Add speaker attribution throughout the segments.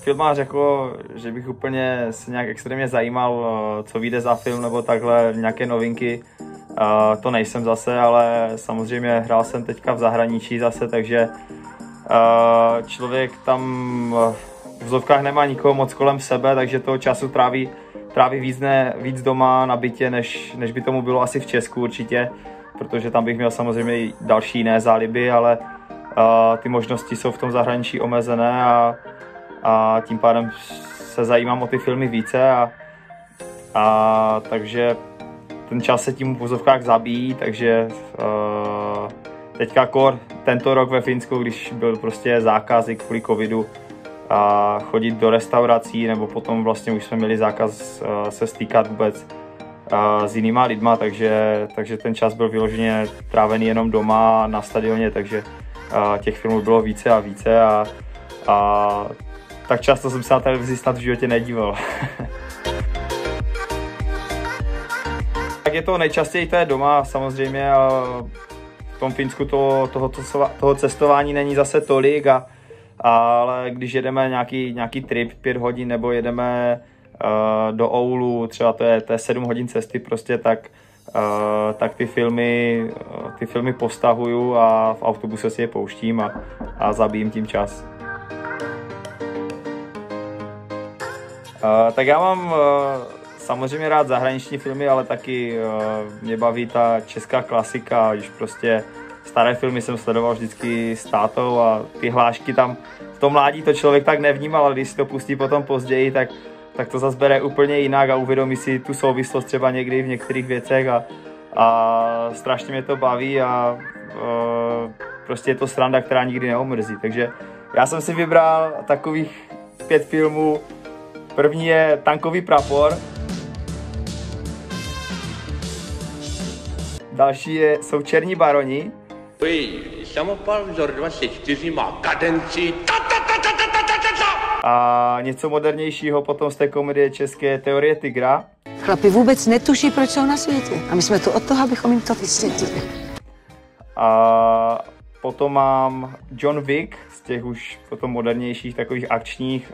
Speaker 1: filmář, jako, že bych úplně se nějak extrémně zajímal, co vyjde za film nebo takhle, nějaké novinky. To nejsem zase, ale samozřejmě hrál jsem teďka v zahraničí zase, takže člověk tam v vozovkách nemá nikoho moc kolem sebe, takže toho času tráví víc doma na bytě, než by tomu bylo asi v Česku určitě, protože tam bych měl samozřejmě i další jiné záliby, ale ty možnosti jsou v tom zahraničí omezené a tím pádem se zajímám o ty filmy více a takže ten čas se tím v vozovkách zabíjí, takže teďka tento rok ve Finsku, když byl prostě zákaz kvůli covidu a chodit do restaurací, nebo potom vlastně už jsme měli zákaz se stýkat vůbec s jinýma lidma, takže ten čas byl vyloženě trávený jenom doma na stadioně, takže těch filmů bylo více a více a tak často jsem se na televizi snad v životě nedíval. Tak je to nejčastěji to je doma samozřejmě a v tom Finsku toho cestování není zase tolik, ale když jedeme nějaký trip 5 hodin nebo jedeme do Oulu, třeba to je 7 hodin cesty prostě, tak ty filmy postahuju a v autobuse si je pouštím a zabijím tím čas. Tak já mám samozřejmě rád zahraniční filmy, ale taky mě baví ta česká klasika, když prostě staré filmy jsem sledoval vždycky s tátou a ty hlášky tam v tom mládí to člověk tak nevnímal, ale když si to pustí potom později, tak to zase bere úplně jinak a uvědomí si tu souvislost třeba někdy v některých věcech a strašně mě to baví a prostě je to sranda, která nikdy neomrzí. Takže já jsem si vybral takových 5 filmů. První je Tankový prapor. Další jsou Černí baroni. A něco modernějšího potom z té komedie české Teorie tygra.
Speaker 2: Chlapi vůbec netuší, proč jsou na světě. A my jsme tu od toho, abychom jim to vysvětlili.
Speaker 1: A potom mám John Wick, z těch už potom modernějších, takových akčních.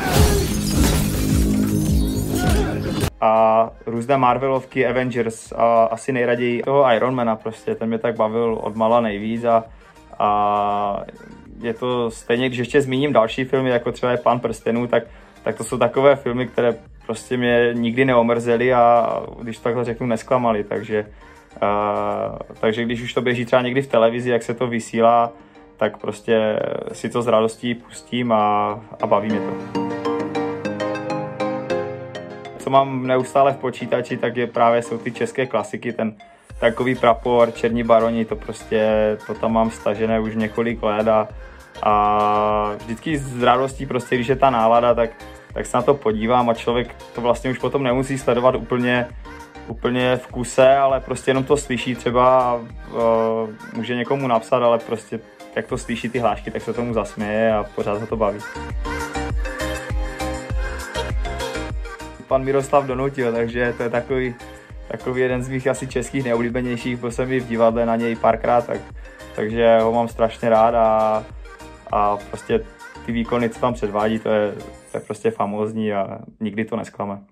Speaker 1: A různé Marvelovky, Avengers a asi nejraději toho Ironmana prostě, ten mě tak bavil od mala nejvíc a je to stejně, když ještě zmíním další filmy, jako třeba je Pán prstenů, tak to jsou takové filmy, které prostě mě nikdy neomrzely a když to takhle řeknu, nesklamali, takže když už to běží třeba někdy v televizi, jak se to vysílá, tak prostě si to s radostí pustím a baví mě to. Co mám neustále v počítači, tak jsou ty české klasiky, ten Tankový prapor, Černí baroni, to tam mám stažené už několik let a vždycky s radostí prostě, když je ta nálada, tak se na to podívám a člověk to vlastně už potom nemusí sledovat úplně v kuse, ale prostě jenom to slyší třeba, může někomu napsat, ale prostě jak to slyší ty hlášky, tak se tomu zasměje a pořád ho to baví. Pan Miroslav Donutil, takže to je takový jeden z mých asi českých nejoblíbenějších, byl jsem i v divadle na něj párkrát, takže ho mám strašně rád a prostě ty výkony, co tam předvádí, to je prostě famózní a nikdy to nesklame.